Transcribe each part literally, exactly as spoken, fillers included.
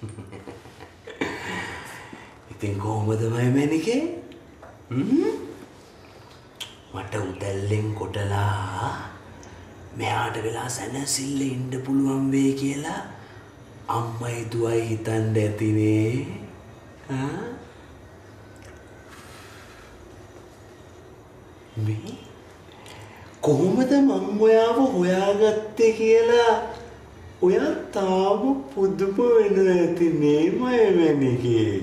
ඉතින් කොහොමද මෑණිකේ? හ්ම්? මට උදැල්ලෙන් කොටලා මෙයාට වෙලා සැනසෙල්ල ඉන්න පුළුවන් වෙයි කියලා අම්මයි දුවයි හිතන්න ඇතිනේ. ආ? මේ කොහොමද මං ඔයාව හොයාගත්තේ කියලා ඔයා තාම පුදුම වෙන ඇති නේ මෑණිකේ.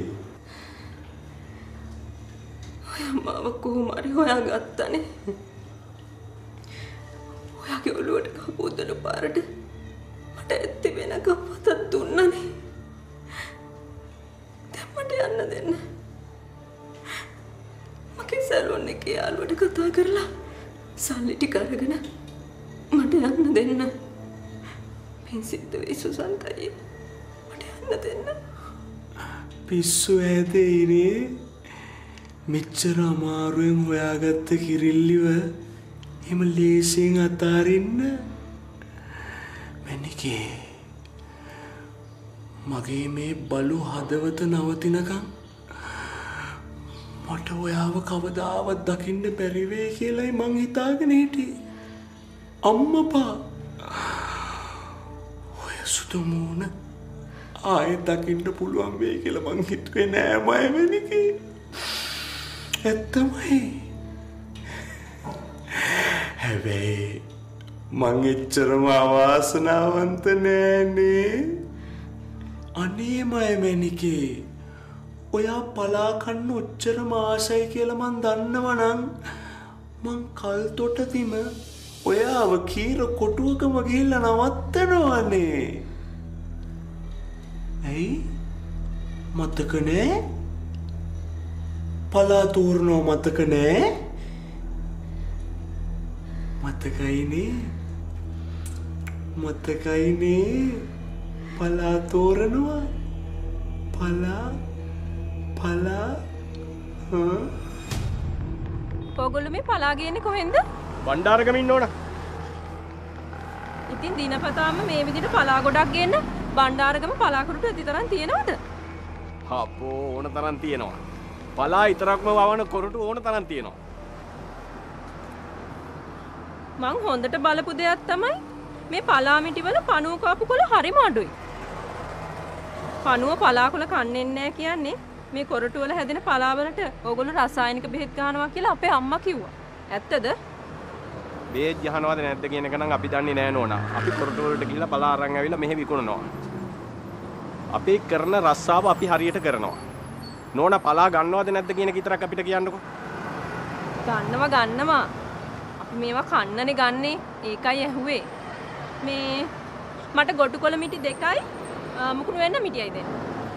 ඔයා මාව කොහොම හරි හොයාගත්තනේ. ඔයාගේ ඔළුවට කපුදන පාරට මට ඇත්ති වෙනකම් පතක් දුන්නනේ. දැන් මට යන්න දෙන්න. මගේ සැලොන් එකේ යාළුවට කතා කරලා සල්ලි ටික අරගෙන මට යන්න දෙන්න. පින් සිද්ධ වෙයි සුසන්තයි. මට යන්න දෙන්න. පිස්සු ඇදෙයිනේ. මෙච්චර අමාරුවෙන් හොයාගත්ත කිරිල්ලිව එහෙම ලේසියෙන් අතාරින්න. මෑණිකේ මගේ මේ බලු හදවත නවතිනකම් මට ඔයාව කවදාවත් දකින්න බැරි වෙයි කියලායි මං හිතාගෙන හිටියේ. අම්මපා ඔය සුදු මූණ ආයෙත් දකින්න පුළුවන් වෙයි කියලා මං හිතුවේ නෑ මෑණිකේ. ඇත්තමයි. හැබැයි මං එච්චරම අවාසනාවන්ත නෑනේ. අනේ මෑණිකේ ඔයා පලා කන්න ඔච්චරම ආසයි කියලා මං දන්නවනම් මං කල් තොටදිම ඔයාව කීර කොටුවකම ගිහිල්ලා නවත්තනවනේ. ඇයි? මතක නෑ? පලා තෝරනව මතක නෑ? මතකයිනේ. මතකයිනේ. පලා තෝරනවා. පලා පලා හා ඔයගොල්ලෝ මේ පලා ගියන්නේ කොහෙන්ද? බණ්ඩාරගම ඉන්න ඕන. ඉතින් දිනපතාම මේ විදිහට පලා ගොඩක් ගේන්න බණ්ඩාරගම පලා කුරුට ඇති තරම් තියෙනවද? අපෝ ඕන තරම් තියෙනවා. පලා විතරක්ම වවන කොරටු ඕන තරම් තියෙනවා. මං හොඳට බලපු දෙයක් තමයි මේ පලා මිටි වල පණුව කාපු කොළ හරිම අඩුයි. පණුව පලා කොළ කන්නේ නැහැ කියන්නේ මේ කොරටු වල හැදෙන පලා වලට ඕගොල්ලෝ රසායනික බෙහෙත් ගන්නවා කියලා අපේ අම්මා කිව්වා. ඇත්තද? බෙහෙත් ගහනවද නැද්ද කියන එක නම් අපි දන්නේ නෑ නෝනා. අපි කොරටු වලට ගිහිල්ලා පලා අරන් ඇවිල්ලා මෙහෙ විකුණනවා. අපි කරන රස්සාව අපි හරියට කරනවා. නෝනා පලා ගන්නවද නැද්ද කියන එක විතරක් අපිට කියන්නකෝ. ගන්නවා ගන්නවා. අපි මේවා කන්නනේ ගන්නේ. ඒකයි ඇහුවේ. මේ මට ගොටුකොළ මිටි දෙකයි මුකුණු වෙන්න මිටියයි දෙන්න.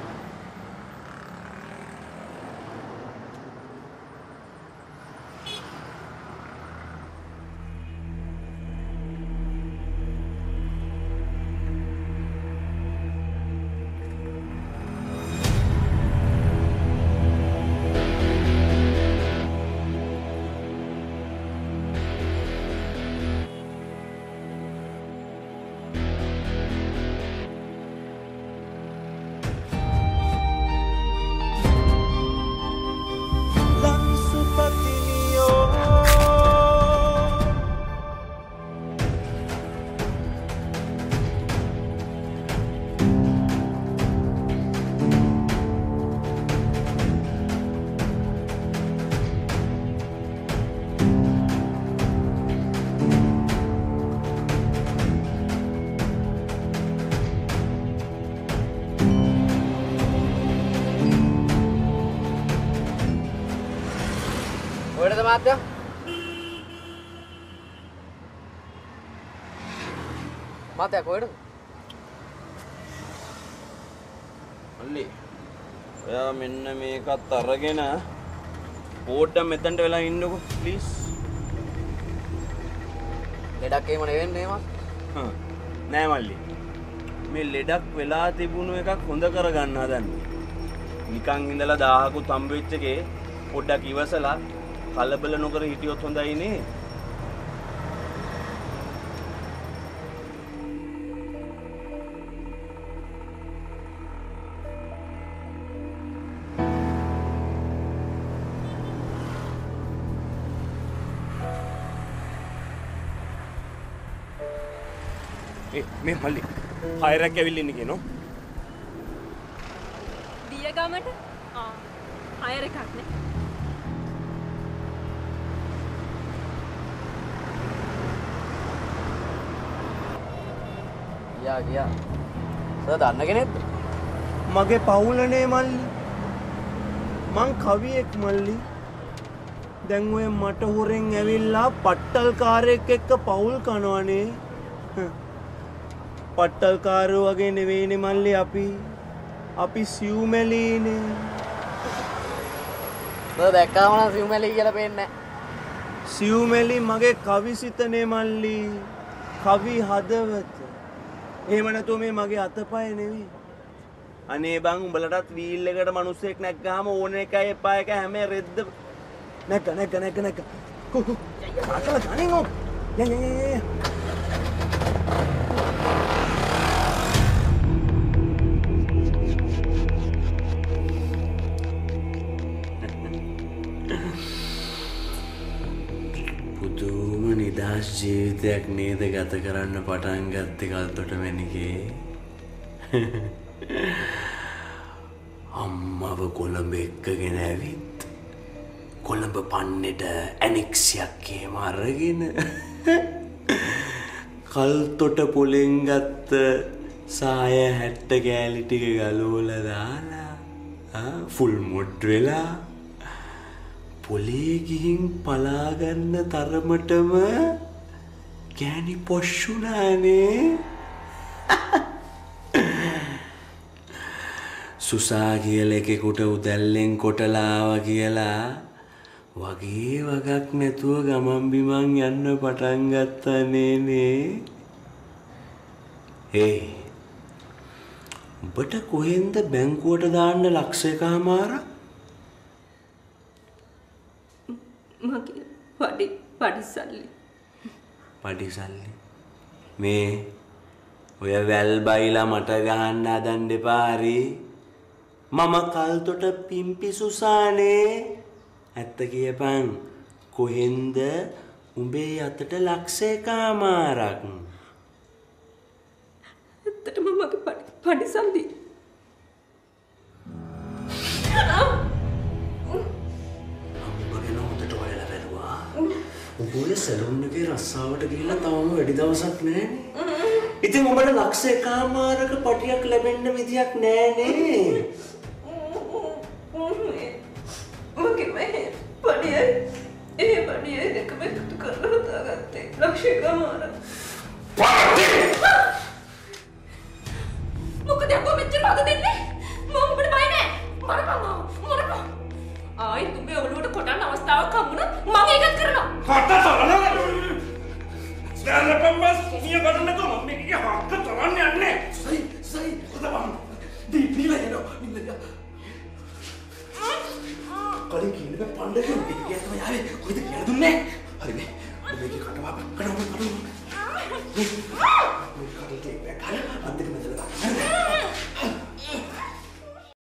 මාත්‍යා මාත්‍යා කොහෙද? අල්ලි ඔයා මෙන්න මේකත් අරගෙන පොඩ්ඩක් මෙතනට වෙලා ඉන්නකෝ ප්ලීස්. ලෙඩක් එහෙම නෙවෙන්නේ මම. හ්ම් නෑ මල්ලි. මේ ලෙඩක් වෙලා තිබුණු එකක් හොඳ කරගන්න හදන්නේ. නිකන් ඉඳලා දහහකුත් හම්බ වෙච්ච එකේ පොඩ්ඩක් ඉවසලා කලබල නොකර හිටියොත් හොඳයි නේ. ඒ මේ මල්ලි හයරක් ඇවිල්ලා ඉන්නේ කියනවා. දියගමට ආ හයර එකක් නේ. ගියා ගියා. සර් දන්න කෙනෙක්ද? මගේ පවුලනේ මල්ලි. මං කවියෙක් මල්ලි. දැන් ඔය මට හොරෙන් ඇවිල්ලා පට්ටල්කාරයෙක් එක්ක පවුල් කනවනේ. පට්ටල්කාරයෝ වගේ නෙවෙයිනේ මල්ලි අපි. අපි සිව්මැලීනේ. සර් දැක්කාම නම් සිව්මැලි කියලා පේන්නේ නැහැ. සිව්මැලි මගේ කවිසිතනේ මල්ලි. කවි හදවත. එහෙම නැතුව මේ මගේ අතපය නෙවෙයි. අනේ බං උඹලටත් වීල් එකට මිනිස්සෙක් නැග්ගාම ඕන එකයි එපා එක හැම රෙද්ද නැග්ග නැග්ග නැග්ග නැග්ග කොහො අකල ගණන් ඕ ය ය ය පුදුම නිදහස් ජීවිතයක් නේද ගත කරන්න පටන් ගත්තේ කල්තොට මැනිකේ. අම්මව කොළඹ එක්කගෙන ඇවිත් කොළඹ පන්නෙට ඇනෙක්සියක් එහෙම අරගෙන කල්තොට පොලෙන් ගත්ත සාය හැට්ට කෑලි ටික ගලවලා දාලා ෆුල් මුඩ් වෙලා පොලේ ගිහින් පලා ගන්න තරමටම ගෑණි පොෂ්ුණානේ. සුසා කියල එකෙකුට උදැල්ලෙන් කොටලාව කියලා වගේ වගක් නැතුව ගමන් බිමන් යන්න පටන් ගත්තනේනේ. ඒ උඹට කොහෙන්ද බැංකුවට දාන්න ලක්ෂ එකමාරක්? මගේ පඩි පඩිසල්ලි. පඩිසල්ලි මේ ඔය වැල් බයිලා මට ගහන්න හදන්න එපා හරි. මම කල්තොට පිම්පි සුසානේ. ඇත්ත කියපන් කොහෙන්ද උඹේ අතට ලක්ෂ එකමාරක්? ඇත්තටම මගේ පඩි පඩිසල්ලි. උඹේ සැලුන් එකේ රස්සාවට ගිහිල්ලා තාම වැඩි දවසක් නැහැනේ. ඉතින් උඹට ලක්ෂ එකමාරක පටියක් ලැබෙන්න විදියක් නැහැනේ. මගේ මේ පඩිය ඒ පඩිය එකම එකතු කරලා හදාගත්තේ ලක්ෂ එකමාරක්. මොකද අකෝ මෙච්චර වද දෙන්නේ? මම ඔබට බය නෑ. මරපන් මරපන්. ආයි තුඹේ ඔළුවට කොටන්න අවස්ථාවක් හම්බුණොත් මම ඒකත් කරනවා. කට තරන. ස්කෑල්ලපම් බස් කොමිය ගන්න නැතුව මම මේකේ හක්ක තරන්න යන්නේ. සයි සයි උදපන්. දී නිල එනවා නිල. කලින් කින්නේ පණ්ඩේ මේක කියතම යාවේ කොහෙද කියලා දුන්නේ? හරිනේ. මේකේ කටවා කඩවම කඩවම.